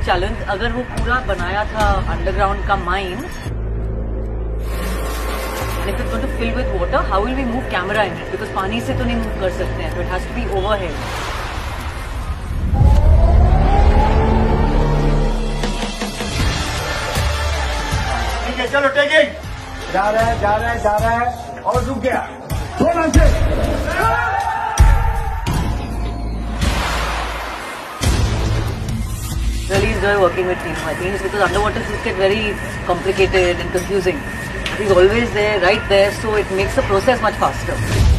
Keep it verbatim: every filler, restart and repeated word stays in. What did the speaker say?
challenge. अगर वो पूरा बनाया था underground का mine, and if it's going to fill with water, how will we move camera in it? Because पानी से तो नहीं move कर सकते हैं, so it has to be overhead. ठीक है, चलो टेकिंग. जा रहा है, जा रहा है, जा रहा है और रुक गया. थोड़ा से. Really enjoy working with Neenu. I think it's because underwater shoots get very complicated and confusing. He's always there, right there, so it makes the process much faster.